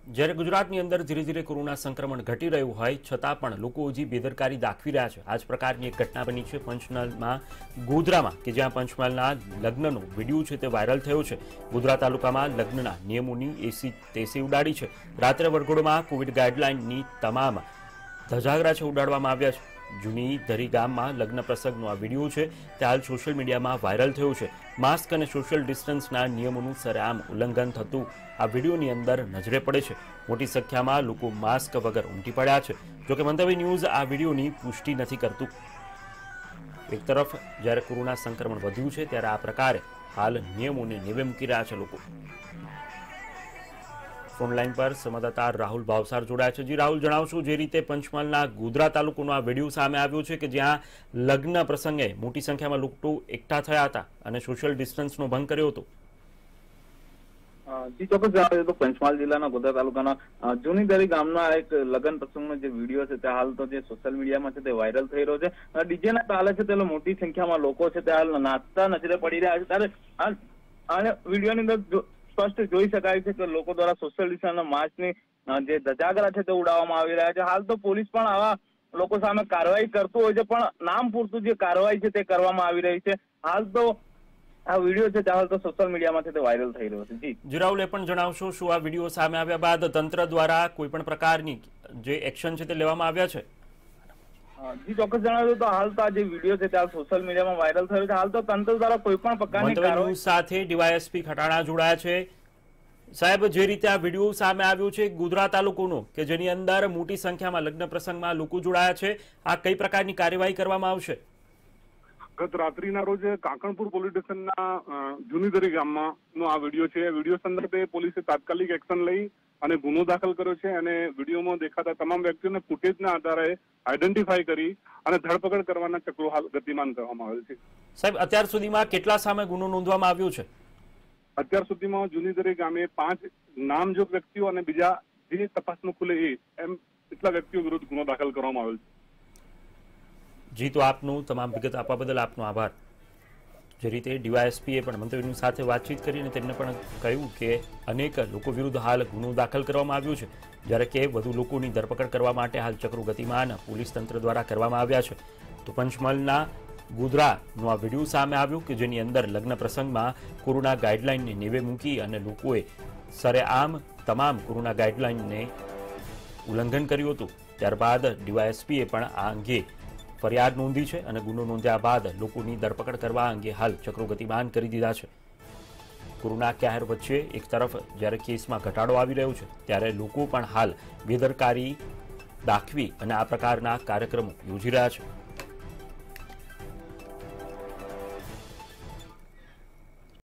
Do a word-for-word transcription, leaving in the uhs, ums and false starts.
જ્યારે ગુજરાતની અંદર ધીરે ધીરે કોરોના સંક્રમણ ઘટી રહ્યું હોય છતાં પણ લોકો હજી બેદરકારી દાખવી રહ્યા છે। આ જ પ્રકારની એક ઘટના બની છે પંચમહાલમાં ગોધરામાં કે જ્યાં પંચમહાલના લગ્નનો વિડીયો છે તે વાયરલ થયો છે। ગોધરા તાલુકામાં લગ્નના નિયમોની એસી તેસી ઉડાડી છે। રાત્રે વરઘોડમાં કોવિડ ગાઈડલાઇનની તમામ ધજાગરા છે ઉડાડવામાં આવ્યા છે। જૂની ધરી ગામમાં લગ્ન પ્રસંગનો આ વિડીયો છે તે હાલ સોશિયલ મીડિયામાં વાયરલ થયો છે। માસ્ક અને સોશિયલ ડિસ્ટન્સના નિયમોનું સરેઆમ ઉલ્લંઘન થતું આ વિડીયોની અંદર નજરે પડે છે। મોટી સંખ્યામાં લોકો માસ્ક વગર ઉમટી પડ્યા છે। જોકે મંતવ્ય ન્યૂઝ આ વિડીયોની પુષ્ટિ નથી કરતું। એક તરફ જ્યારે કોરોના સંક્રમણ વધ્યું છે ત્યારે આ પ્રકારે હાલ નિયમોને નેવે મૂકી રહ્યા છે લોકો। ફોનલાઈન પર સંવાદદાતા રાહુલ ભાવસાર જોડાયા છે। જી રાહુલ, જણાવશો જે રીતે પંચમહાલના ગોધરા તાલુકાનો આ વિડીયો સામે આવ્યો છે કે જ્યાં લગ્ન પ્રસંગે મોટી સંખ્યામાં લોકો એકઠા થયા હતા અને સોશિયલ ડિસ્ટન્સનો ભંગ કર્યો હતો। જી ચોક્કસ જણાવે તો પંચમહાલ જિલ્લાના ગોધરા તાલુકાના જૂની દરી ગામના એક લગ્ન પ્રસંગનો જે વિડીયો છે તે હાલ તો જે સોશિયલ મીડિયામાં છે તે વાયરલ થઈ રહ્યો છે। ડીજેના તાલે છે તે મોટી સંખ્યામાં લોકો છે તે હાલ નાચતા નજરે પડી રહ્યા છે। ત્યારે આ વિડીયોની અંદર સ્પષ્ટ જોઈ શકાય છે કે લોકો દ્વારા સોશિયલ ડિસ્ટન્સ માસ્કની જે ધજાગરા છે તે ઉડાવવામાં આવી રહ્યા છે। હાલ તો પોલીસ પણ આવા લોકો સામે કાર્યવાહી કરતું હોય છે, પણ નામ પૂરતું જે કાર્યવાહી છે તે કરવામાં આવી રહી છે। હાલ તો આ વિડીયો છે હાલ તો સોશિયલ મીડિયામાં છે તે વાયરલ થઈ રહ્યો છે। જી જી રાહુલ, એ પણ જણાવશો શું આ વિડીયો સામે આવ્યા બાદ તંત્ર દ્વારા કોઈ પણ પ્રકારની જે એક્શન છે તે લેવામાં આવ્યા છે? જી ચોક્કસ જણાવ્યું તો હાલ તો આ જે વિડીયો છે તે સોશિયલ મીડિયામાં વાયરલ થયો છે। હાલ તો તંત્ર દ્વારા કોઈ પણ પ્રકારની કાર્યવાહી સાથે ડીવાયએસપી ખટાણા જોડાયા છે। સાહેબ, જે રીતે આ વિડીયો સામે આવ્યો છે ગોધરા તાલુકાનો કે જેની અંદર મોટી સંખ્યામાં લગ્ન પ્રસંગમાં લોકો જોડાયા છે, આ કઈ પ્રકારની કાર્યવાહી કરવામાં આવશે? ગત રાત્રિના રોજ કાકણપુર પોલીસ સ્ટેશનના જૂની દરી ગામમાં નો આ વિડીયો છે। વિડીયો સંદર્ભે પોલીસે તાત્કાલિક એક્શન લઈ અને ગુનો દાખલ કર્યો છે અને વિડીયોમાં દેખાતા તમામ વ્યક્તિઓને ફૂટેજના આધારે આઈડેન્ટિફાઈ કરી અને ધરપકડ કરવાના ચક્રો હાલ ગતિમાન કરવામાં આવેલ છે। સાહેબ, અત્યાર સુધીમાં કેટલા સામે ગુનો નોંધવામાં આવ્યો છે? અત્યાર સુધીમાં જૂની દરી ગામે પાંચ નામજોગ વ્યક્તિઓ અને બીજા જે તપાસનું ખુલે એ એમ એટલા વ્યક્તિઓ વિરુદ્ધ ગુનો દાખલ કરવામાં આવેલ છે। જી, તો આપનું તમામ વિગત આપવા બદલ આપનો આભાર। જે રીતે ડીવાયએસપીએ પણ મંત્રીની સાથે વાતચીત કરીને તેમને પણ કહ્યું કે અનેક લોકો વિરુદ્ધ હાલ ગુનો દાખલ કરવામાં આવ્યો છે, જ્યારે કે વધુ લોકોની ધરપકડ કરવા માટે હાલ ચક્રો ગતિમાન પોલીસ તંત્ર દ્વારા કરવામાં આવ્યા છે। તો પંચમહાલના ગોધરાનો આ વિડીયો સામે આવ્યો કે જેની અંદર લગ્ન પ્રસંગમાં કોરોના ગાઈડલાઇનને નેવે મૂકી અને લોકોએ સરેઆમ તમામ કોરોના ગાઈડલાઇનને ઉલ્લંઘન કર્યું હતું। ત્યારબાદ ડીવાયએસપીએ પણ આ અંગે ફરિયાદ નોંધી છે અને ગુનો નોંધ્યા બાદ લોકોની ધરપકડ કરવા અંગે હાલ ચક્રો ગતિમાન કરી દીધા છે। કોરોના કહેર વચ્ચે એક તરફ જ્યારે કેસમાં ઘટાડો આવી રહ્યો છે ત્યારે લોકો પણ હાલ બેદરકારી દાખવી અને આ પ્રકારના કાર્યક્રમો યોજી રહ્યા છે।